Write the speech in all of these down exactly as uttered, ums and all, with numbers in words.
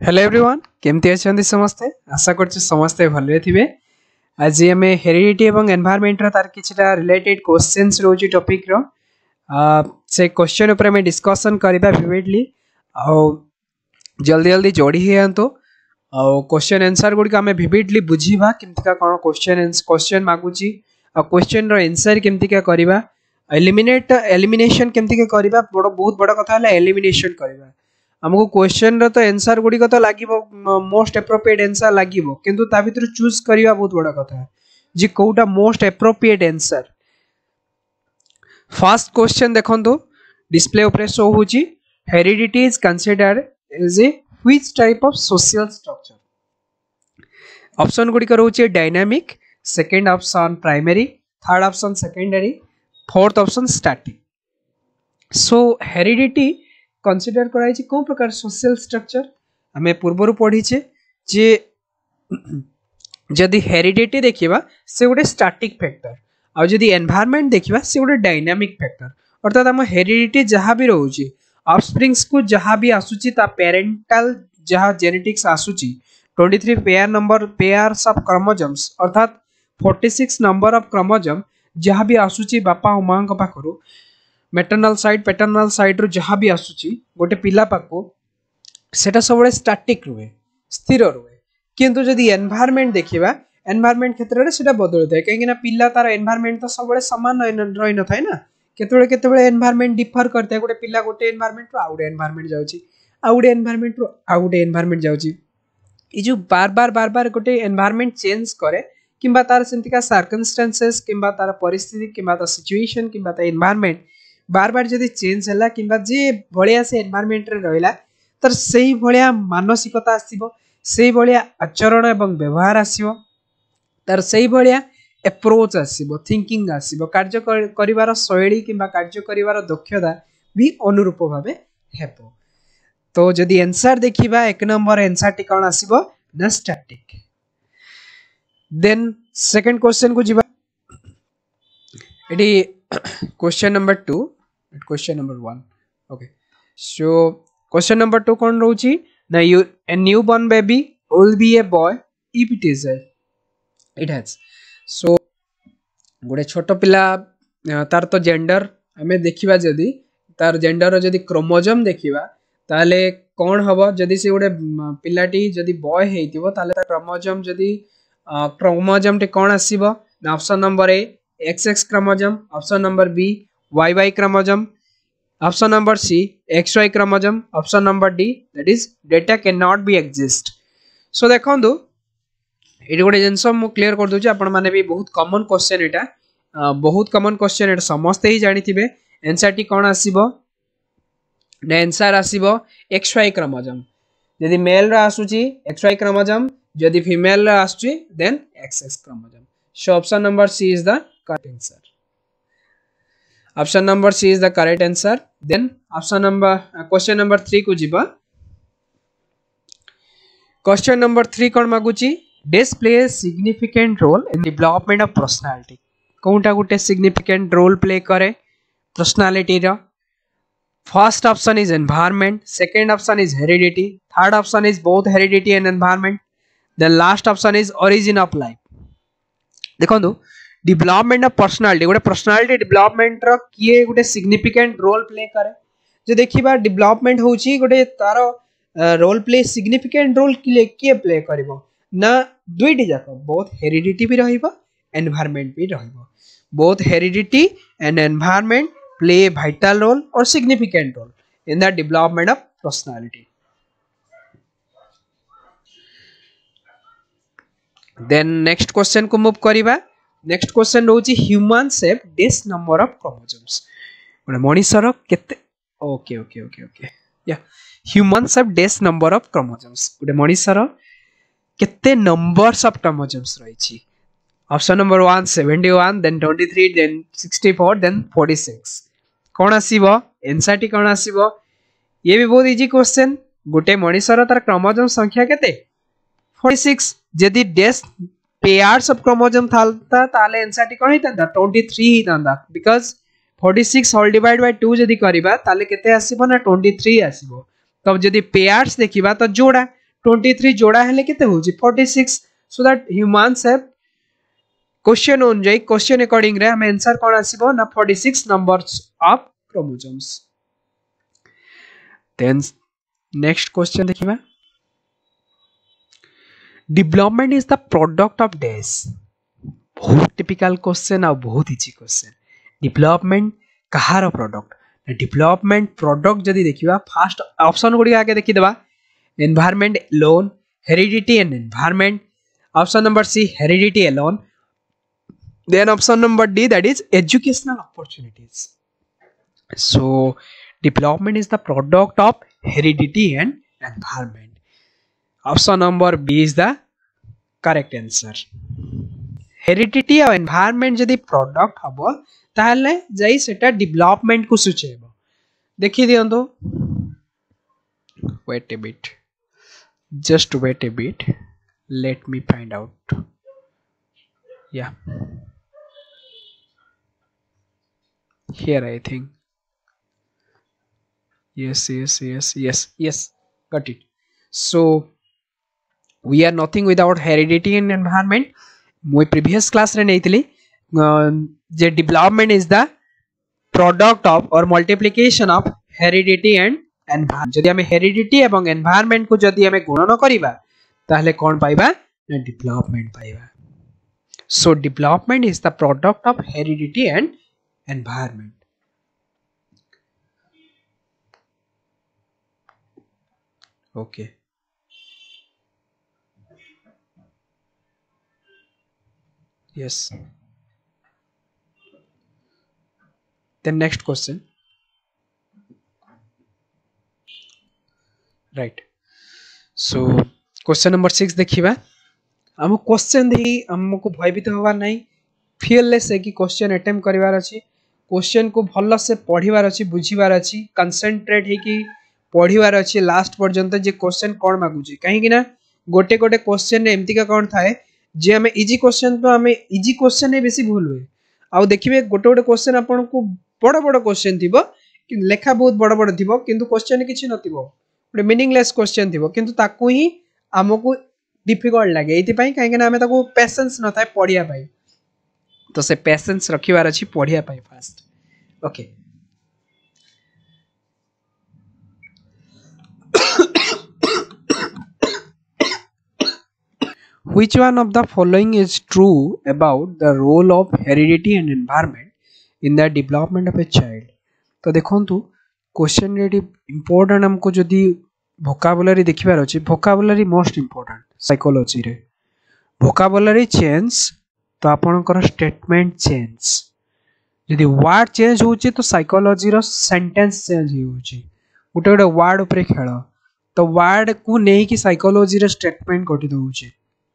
Hello everyone केमती अच्छा समस्ते आशा करछे समस्ते भले थिबे। आज आम हेरिडिटी एवं एनवायरनमेंट रो तार किछटा रिलेटेड क्वेश्चंस रोजी टॉपिक रो से क्वेश्चन ऊपर में डिस्कशन करबा विविडली आ जल्दी जल्दी जोड़ी हेयंतो आ क्वेश्चन आंसर गुडी आम विविडली बुझीबा केमतिका कोन क्वेश्चन क्वेश्चन मागुची आ क्वेश्चन रो आंसर केमतिका करबा एलिमिनेट एलिमिनेशन केमतिका करबा बड़ बहुत बड़ कथा हला एलिमिनेशन करबा हमको क्वेश्चन रो तो आंसर गुडी को तो लागिबो मोस्ट एप्रोप्रिएट आंसर लागिबो किंतु ता भीतर चूज करबा बहुत बड़ा कथा है जी कोटा most appropriate answer. First question देखंतो डिस्प्ले ऊपर शो होची heredity is considered as a which type of social structure. Option गुडी को रहउची dynamic, second option primary, third option secondary, fourth option static. So heredity consider कराई को प्रकार social structure हमें पूर्व पढ़ी जे जदि हेरिडिटी देखिबा से गोटे स्टैटिक फैक्टर आ जदि एनवायरनमेंट देखिबा से गोटे डायनामिक फैक्टर अर्थात हम हेरिडिटी जहाँ भी रहउची ऑफस्प्रिंग्स को जहाँ भी आसुची ता पेरेंटल जहाँ जेनेटिक्स आसुची तेईस pair number pairs of chromosomes अर्थात छियालीस नंबर ऑफ क्रोमोसोम जहाँ भी आसुची बापा और मां का पाखरु मैटरनल साइड पैटर्नल साइड रो जहाँ भी आसुची गोटे पिला पाको सेटा सब स्टैटिक रुए स्थिर रुए किंतु जदि एनवायरनमेंट देखिबा एनवायरनमेंट क्षेत्र रे सेटा बदल थाए कहीं ना पिला तार एनवायरनमेंट तो सब समान रही न थाए ना केतबेले केतबेले एनवायरनमेंट डिफर करते गोटे पिला गोटे एनवायरनमेंट रो आउटे एनवायरनमेंट जाउची आउटे एनवायरनमेंट रो आउटे एनवायरनमेंट जाउची ई जो बार बार बार बार गोटे एनवायरनमेंट चेंज करे किंबा तार सेंतिका सर्कमस्टेंसेस किंबा तार परिस्थिति किंबा तार सिचुएशन किंबा तार एनवायरनमेंट बार बार जदि चेंज है कि भाया से एनवायरनमेंट रे रहिला तर सही भाया मानसिकता आसीबो सही भाया आचरण एवं व्यवहार आसीबो तर सही भाया अप्रोच आसीबो थिंकिंग आसीबो कार्य करिवार शैली किंबा कार्य करिवार दक्षता भी अनुरूप भाबे हेबो। तो जदि आंसर देखिबा एक नंबर आंसर टी कोन आसीबो न स्टैटिक। देन सेकंड क्वेश्चन को जिबा एडी question number two question number one okay so question number two कौन रोची ना you a new born baby will be a boy if it is a it has so गोटे छोट पिला तार तो जेंडर हमें देखिबा जदी तार जेंडर जदी क्रोमोसोम देखिबा ताले कौन हबो जदी से गोटे पिलाटी जदी बॉय हेतिबो ताले तार क्रोमोसोम जदी क्रोमोसोम टे कौन आसीबो ना option number A X X chromosome, option number B Y Y chromosome, option number C X Y chromosome, option number D that is data can not be exist. So देखंदो एडी गोटे genes मु clear कर दोची आपण माने भी बहुत common question एटा बहुत कॉमन क्वेश्चन एटा समस्त ही जानि थिबे आंसर टी कोन आसीबो ने आंसर आसीबो एक्स वाई क्रोमोसोम यदि मेल रा आसुची एक्स वाई क्रोमोसोम यदि फीमेल रा आसुची then X X chromosome. So option number C is the correct answer. Option number C is the correct answer. Then option number uh, question number three को जीवा question number three कौन मागुची display a significant role in development of personality कौनटा Gute significant role play करे personality रा। first option is environment, second option is heredity, third option is both heredity and environment, then last option is origin of life। देखो दो development of personality गोटे personality development रो किए गोटे significant role play करे जे देखिबा development होची गोटे तार रोल प्ले सिग्निफिकेंट रोल किए किए प्ले करबो ना दुईटी जाको बोथ हेरिडिटी भी रहिबो एनवायरनमेंट भी रहिबो both heredity and environment play a vital role और significant role in the development of personality. Then next question को मूव करिबा नेक्स्ट क्वेश्चन रोची human shape dash number of chromosomes गोटे मनीषर केते ओके ओके ओके ओके या human shape dash number of chromosomes गोटे मनीषर केते नंबर्स ऑफ क्रोमोसोम्स रहिछि option number one seventy one then twenty three then sixty four then forty six कोन आसीबो answer टी कोन आसीबो ये भी बहुत इजी क्वेश्चन गोटे मनीषर तार क्रोमोसोम संख्या केते फोर्टी सिक्स जदी डेस पेयर्स ऑफ क्रोमोसोम थालता ताले आंसर टी कोन हितंदा ट्वेंटी थ्री हितंदा because forty six whole divide by two जदी करिबा ताले केते आसीबो ना ट्वेंटी थ्री आसीबो तब जदी पेयर्स देखिबा तो जोड़ा twenty-three जोड़ा हेले केते होची forty-six so that humans have question अनुଯାयी क्वेश्चन अकॉर्डिंग रे हम आंसर कोन आसीबो ना forty-six numbers of chromosomes. Then next question देखिबा development is the product of dash. बहुत टिपिकल क्वेश्चन आ बहुत इजी क्वेश्चन। डेवलपमेंट कहार प्रोडक्ट डेवलपमेंट प्रोडक्ट जदी देखिबा फर्स्ट ऑप्शन गुडी आगे देखि देबा environment alone heredity and environment option number C heredity alone then option number D that is educational opportunities. So development is the product of heredity and environment. Option number B is the correct answer. Heredity और environment जदि product हबो ताहले जाई सेटा development को सूचेबो। देखि दियंतो wait a bit just wait a bit let me find out yeah here I think yes yes yes yes yes got it. So we are nothing without heredity and environment. My previous class रे नैतिली जे development is the product of or multiplication of heredity and environment. जदि हमें heredity एवं environment को जदि हमें गुणन करिबा ताहले कोन पाइबा ना development पाइबा. So development is the product of heredity and environment. Okay. Yes. Then next question. Right. So question number six देखिबा. हम क्वेश्चन दे हमको भयभीत होवा नहीं फियरलेस है कि क्वेश्चन अटेम्प्ट करिवार अछि क्वेश्चन को भल्ल से पढिवार अछि बुझिवार अछि कंसंट्रेट हे कि पढिवार अछि लास्ट पर्यंत जे क्वेश्चन कोन मागुची काहे कि ना गोटे गोटे क्वेश्चन ने एमती का कोन थाए जे हमें इजी क्वेश्चन तो हमें इजी क्वेश्चन ने बेसी भूल हुए आ देखिबे गोटे गोटे क्वेश्चन आपन को बड़ बड़ क्वेश्चन थिबो कि लेखा बहुत बड़ बड़ थिबो किंतु क्वेश्चन किछि नथिबो गोटे मीनिंगलेस क्वेश्चन थिबो किंतु ताकू ही हमको डिफिकल्ट लगे एति पई काहे कि ना हमें ताको पेशेंस न थाए पढिया पई तो से पेशेंस रखिवार अछि पढिया पई fast okay Which one of the following is true about the role of heredity and environment in the development of a child? तो देखंतु क्वेश्चन रेडी इंपोर्टेंट हमको जदी vocabulary देखिबार अछि vocabulary मोस्ट इंपोर्टेंट साइकोलॉजी रे vocabulary चेंज तो आपनकर statement change जदी वर्ड चेंज होची तो साइकोलॉजी रो सेंटेंस चेंज होची गोटे गोटे वर्ड ऊपर खेल तो वर्ड को नै कि साइकोलॉजी रे स्टेटमेंट गठित होची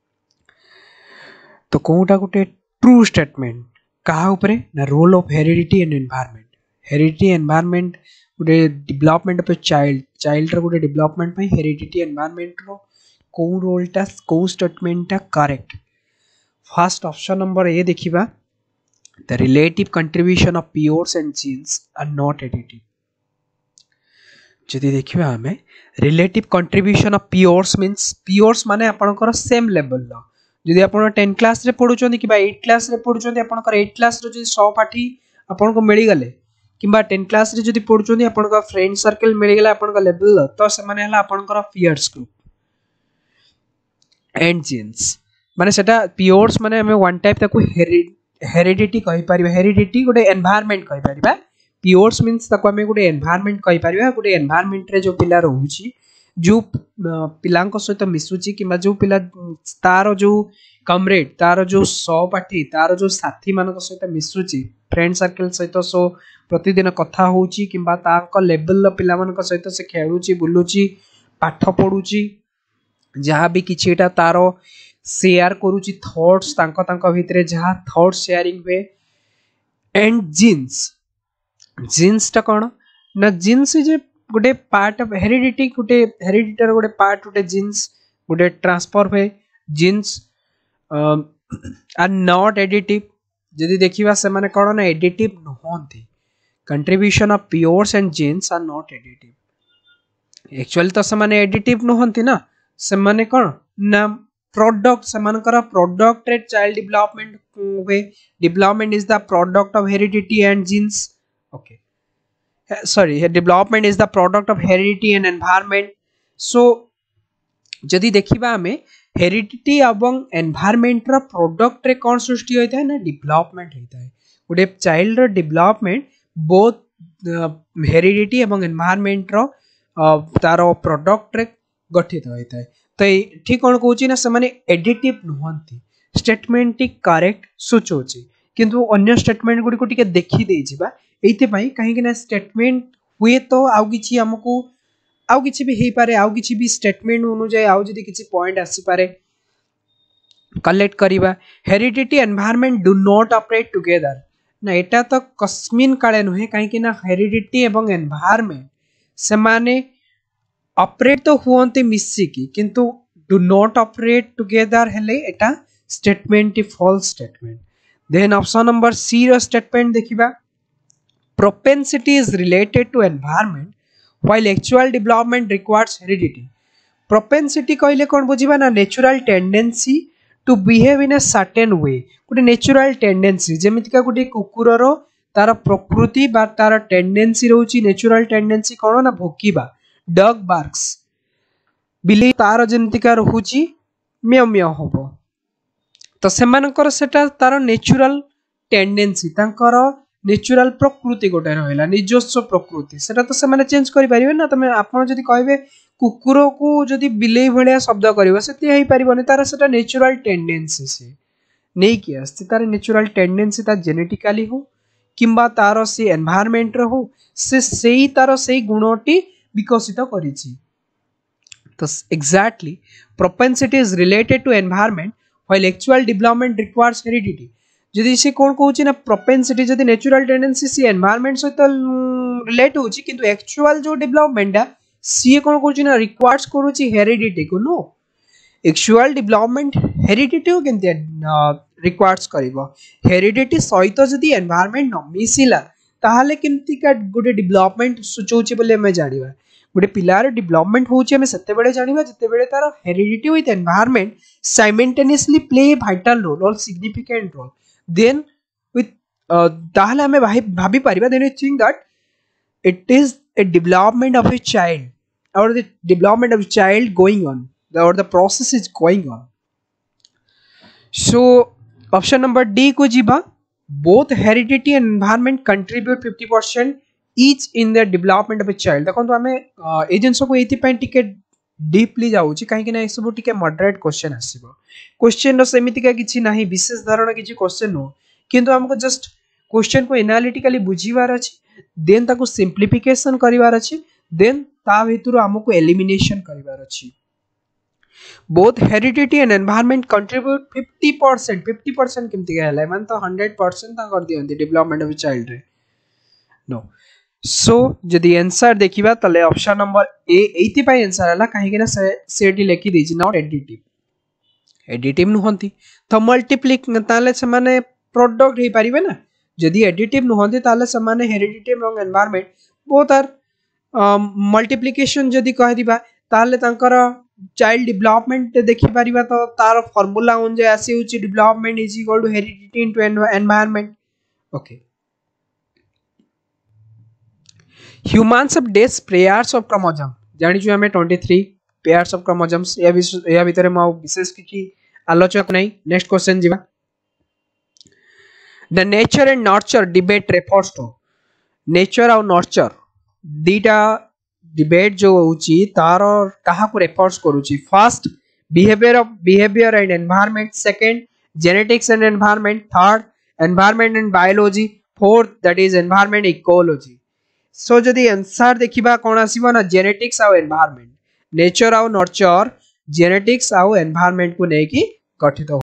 तो कोटा गोटे ट्रू स्टेटमेंट कहा ऊपर ना role of heredity and environment heredity environment गोटे development of a child child रो गोटे डेवलपमेंट पई हेरिडिटी एनवायरनमेंट रो को रोलटा को स्टेटमेंटटा correct first option number A देखिबा the relative contribution of peers and genes are not additive जदी देखिबा हमें relative contribution of peers means peers माने आपनकर सेम लेवल लो जदी आपण टेन क्लास रे पढुचोंदी कि बा एट क्लास रे पढुचोंदी आपनकर एट क्लास रो जदी सौ पाठी आपनको मिली गले किबा टेन क्लास रे जदी पढुचोंदी आपनकर फ्रेंड सर्कल मिली गला आपनकर लेवल तो से माने हला आपनकर पियर्स ग्रुप एंड जीन्स माने सेटा पियोर्स माने हमें वन टाइप ताको हेरिडिटी कहि परिबा हेरिडिटी गोटे एनवायरनमेंट कहि परिबा पियोर्स मींस ताको हमें गोटे एनवायरनमेंट कहि परिबा गोटे एनवायरनमेंट रे जो पिला रहउची जो पिलांको सहित मिसुची किबा जो पिला तारो जो कमरेड तारो जो सहपाठी तारो जो साथी मानको सहित मिसुची फ्रेंड सर्कल सहित सो प्रतिदिन कथा होउची किबा ताको लेवल लो पिला मानको सहित से खेलुची बुलुची पाठ पढुची जहाँ भी किछिटा तारो शेयर करूची थॉट्स तांको तांको भितरे जहाँ thoughts sharing way and genes genes टा कोन ना जीन्स जे गोटे पार्ट ऑफ हेरिडिटी गोटे हेरिडिटर गोटे पार्ट गोटे जीन्स गोटे transfer way genes are not additive जदी देखिबा से माने कोन ना एडिटिव नहोंती contribution of peers and genes are not additive actually तो से माने एडिटिव नहोंती ना से माने कौन ना प्रोडक्ट से मानकर प्रोडक्ट रे चाइल्ड डेवलपमेंट हुए development is the product of heredity and genes okay sorry development is the product of heredity and environment so जदि देखिबा हमें हेरिडिटी एवं एनवायरनमेंट रो प्रोडक्ट रे कौन सृष्टि होता है ना डेवलपमेंट होता है गोटे चाइल्ड रो डेवलपमेंट बोथ हेरिडिटी एवं एनवायरनमेंट रो तार प्रोडक्ट रे गठित होता है तो ठीक कौन कहूँ ना से माने एडिटिव नुहंती स्टेटमेंट करेक्ट सूचौची किंतु अन्य स्टेटमेंट गुडी को टिके देखि देई जिबा एइते पई काहे कि ना स्टेटमेंट हुए तो आउ किछि हमकु आउ किछि भी हेई पारे आउ किछि भी स्टेटमेंट अनुसार आउ जदी किछि पॉइंट आसी पारे कलेक्ट करिबा heredity environment do not operate together ना एटा तो कस्मिन काले नुहे काहे कि ना हेरिडिटी एवं एनवायरनमेंट से माने ऑपरेट तो हुअन्ते मिसिकी किंतु डू नॉट ऑपरेट टुगेदर हेले एटा statement false statement then option number C रो स्टेटमेंट देखिबा propensity is related to environment while actual development requires heredity propensity कहले कोन बुझिबा ना natural tendency to behave in a certain way गुटे natural tendency जेमिति का गुटे कुकुर रो तार प्रकृति बा तार टेंडेंसी रहउची नेचुरल टेंडेंसी कोन ना भोकिबा डॉग बार्क्स बिली तार जेमिति का रहउची म्याऊ म्याऊ होबो तो सेमानकर सेटा तार नेचुरल टेंडेंसी तांकर नेचुरल प्रकृति गोटे रहा निजस्व प्रकृति सेटा तो से चेंज कर पारे ना तुम आपड़ जब कहे कुकुर को जदि बिलेई भाया शब्द कर से पारे तार से नेचुरल टेंडेंसी से नहीं कि आसती तार नेचुरल टेंडेंसी तार जेनेटिकली हो किंबा तार से एनवायरनमेंट हो से सही तार से गुणटी विकसित करी तो exactly propensity is related to environment while actual development requires heredity जदि से कौन कहूँ ना प्रोपेंसिटी जदि नेचुरल टेंडेंसी सी एनवायरनमेंट सहित रिलेट होची किंतु एक्चुअल जो डेवलपमेंट सी कौन कहूँ ना रिक्वायर्स करूची हेरिडिटी को नो एक्चुअल डेवलपमेंट हेरिडिटी को केनते रिक्वायर्स करिवो हेरिडिटी सहित जदि एनवायरनमेंट न मिसिला ताहाले केमती का गोटे डेवलपमेंट सूचौची बोले हमें जानिबा गोटे पिलार डेवलपमेंट होची हमें सत्ते बेले जानिबा जत्ते बेले तार heredity with environment simultaneously play a vital role और significant role then with uh, ताहले हमें भाभी पारिबा then we think that it is a development of a child or the development of a child going on the, or the process is going on so option number D को जीबा both heredity and environment contribute fifty percent each in the development of a child देखो तो हमें ए जिंस को एथि पई टिके deeply जाउची काहे कि ना ए सब टिके मॉडरेट क्वेश्चन आसीबो क्वेश्चन रो सेमिति का किछि नाही विशेष धारणा किछि क्वेश्चन हो किंतु हमको जस्ट क्वेश्चन को एनालिटिकली बुझीवार अछि देन ताको सिंप्लिफिकेशन करिवार अछि देन ता भितरु हमको एलिमिनेशन करिवार अछि both heredity and environment contribute fifty percent fifty percent केमति गहला मान तो one hundred percent ता कर दियंती डेवलपमेंट ऑफ चाइल्ड रे नो सो जदि आंसर देखिबा तले ऑप्शन नंबर ए एथि पई आंसर हला काहे कि ना सेटी लेखि देछि नॉट एडिटिव एडिटिव नुहंती तो मल्टीप्लिक ताले से माने प्रोडक्ट हे पारिबे ना जदि एडिटिव नुहंती ताले से माने हेरिडिटी एवं एनवायरनमेंट बोथ आर मल्टीप्लिकेशन जदि कह दिबा ताले तांकर चाइल्ड डेवलपमेंट देखि पारिबा तो तार फार्मूला उन जे आसी होची development is equal to heredity into environment okay Humans have days pairs of chromosome जानि छु हमें twenty-three pairs of chromosomes या या भीतर म विशेष किछि आलोचना नै नेक्स्ट क्वेश्चन जीवा the nature and nurture debate refers to nature और nurture दीटा डिबेट जो होची तार कहा को रेफर्स करूची first behaviour of behaviour and environment second genetics and environment third environment and biology fourth that is environment ecology so जदि answer देखिबा कोन आसीबो ना जेनेटिक्स और एनवायरनमेंट नेचर और नर्चर जेनेटिक्स और एनवायरनमेंट को नेकी गठित